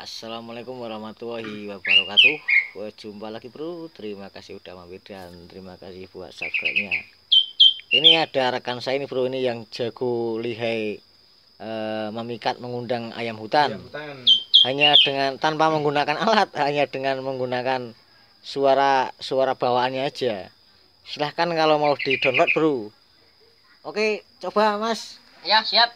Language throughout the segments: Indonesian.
Assalamualaikum warahmatullahi wabarakatuh. Jumpa lagi bro. Terima kasih udah mampir dan terima kasih buat subscribe-nya. Ini ada rekan saya ini bro, ini yang jago lihai memikat mengundang ayam hutan. Hanya dengan tanpa menggunakan alat, hanya dengan menggunakan suara bawaannya aja. Silahkan kalau mau di download bro. Oke, coba mas. Ya siap.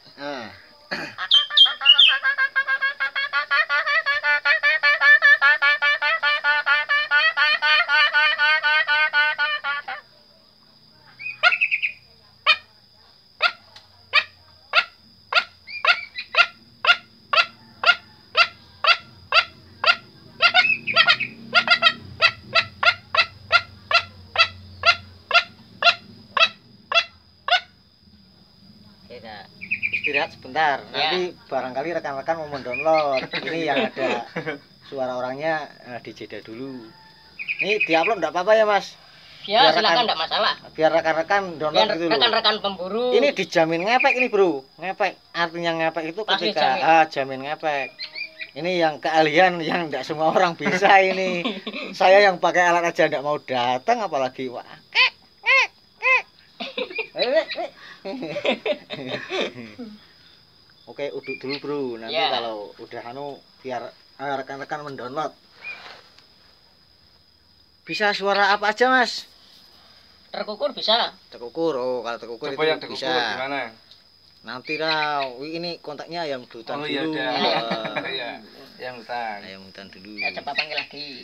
Istirahat sebentar, nanti barangkali rekan-rekan mau mendownload. Ini yang ada suara orangnya dijeda dulu. Ini diupload enggak apa-apa ya mas? Ya silakan, enggak masalah. Biar rekan-rekan download gitu. Rekan-rekan pemburu. Ini dijamin ngepek ini bro. Ngepek, artinya ngepek itu ketika jamin ngepek. Ini yang keahlian yang enggak semua orang bisa ini. Saya yang pakai alat aja enggak mau datang, apalagi wah. Oke, uduk dulu bro. Nanti kalau udah biar rekan-rekan mendownload. Bisa suara apa aja mas? Terkukur bisa. Terkukur, oh kalau terkukur coba itu yang terkukur bisa. Gimana? Nanti ini kontaknya ayam hutan dulu. Iya, ayam hutan. Ayam hutan dulu. Ya coba panggil lagi.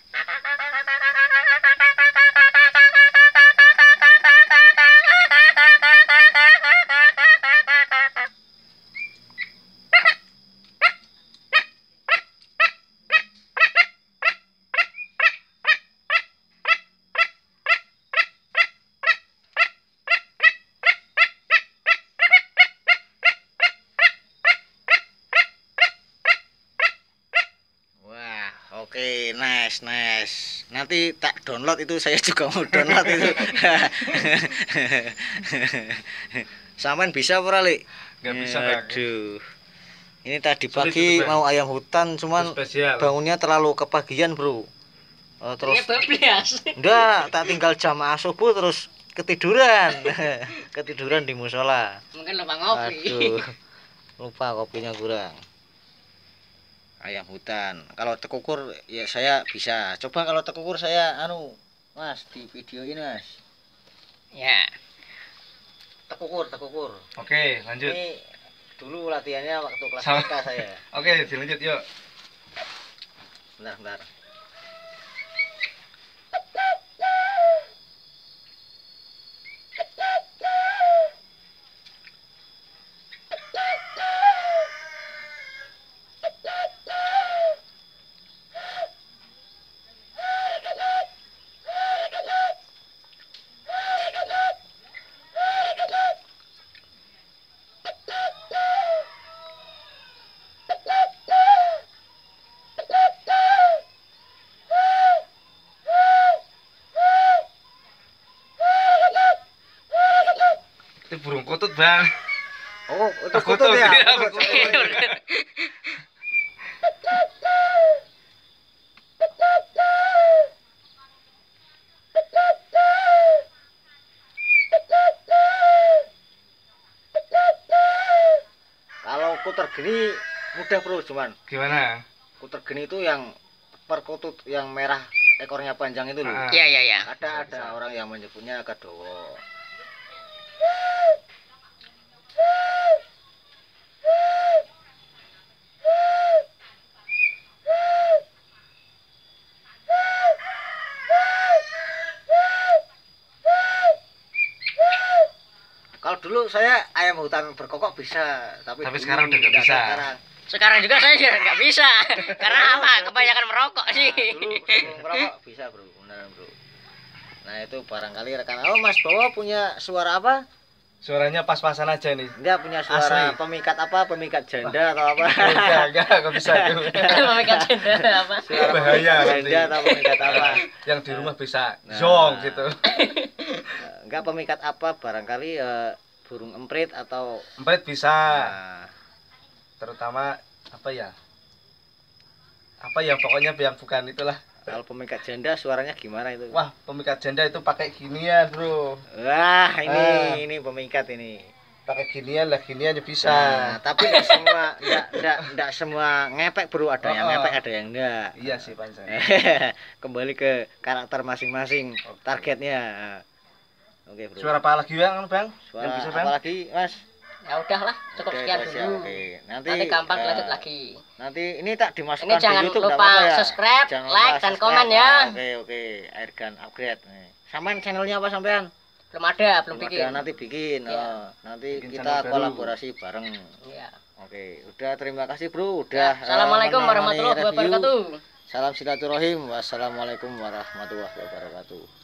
Oke, nice. Nanti tak download itu, saya juga mau download itu. Sampean bisa ora, Lik? Enggak bisa. Aduh. Ini tadi pagi mau ayam hutan, cuman bangunnya terlalu kepagian, Bro. Terus enggak, tak tinggal jamaah subuh terus ketiduran. Ketiduran di musola. Mungkin lupa ngopi. Aduh. Lupa kopinya kurang. Ayam hutan. Kalau terkukur ya saya bisa. Coba kalau terkukur saya mas di video ini mas. Ya. Terkukur. Oke, lanjut. Ini dulu latihannya waktu kelas TK saya. Oke, dilanjut yuk. Bentar. Itu burung kutut, Bang. Oh, itu kutut ya? Kalau kuter geni mudah bro, cuman gimana? Kuter geni itu yang perkutut yang merah ekornya panjang itu loh. Iya. Ada orang yang menyebutnya kadowo. Kalau dulu saya ayam hutan berkokok bisa, tapi sekarang udah nggak bisa. Sekarang juga saya nggak bisa. Karena apa? Kebanyakan merokok sih. Dulu merokok bisa bro, beneran bro. Nah itu barangkali rekan. Oh mas Bawa punya suara apa? Suaranya pas-pasan aja nih. Enggak punya suara pemikat apa? Pemikat janda atau apa? Enggak bisa itu. Pemikat janda apa? Suara bahaya janda atau pemikat apa? Yang di rumah bisa zong gitu. Enggak pemikat apa? Barangkali burung emprit atau emprit bisa. Nah, Terutama apa ya? apa ya pokoknya yang bukan itulah. Kalau pemikat janda suaranya gimana itu? Wah, pemikat janda itu pakai ginian, Bro. Wah, ini pemikat ini. Pakai ginian lah, ginian ya bisa. Nah, tapi enggak semua ngepek, Bro. Ada yang ngepek, ada yang enggak. Iya sih, Pansan. Kembali ke karakter masing-masing, targetnya. Oke, Bro. Suara apa lagi, Bang? Bang? Suara Yang bisa, Bang? apa lagi, Mas? Ya udahlah, cukup Oke, sekian Mas, ya, dulu. oke. Nanti Gampang lanjut lagi. Nanti ini tak dimasukkan Ini jangan di YouTube, nggak lupa apa-apa ya? subscribe, Jangan like, lupa dan subscribe. komen ya. Oke, Airgun upgrade. Nih. Sampean channelnya apa sampean? Belum ada, belum Ada, bikin. nanti bikin. Iya. Nanti Bikin kita channel baru. kolaborasi bareng. Iya. Oke, udah terima kasih, Bro. Ya, Udah. Assalamualaikum menemani warahmatullahi review. wabarakatuh. Salam silaturahim. Wassalamualaikum warahmatullahi wabarakatuh.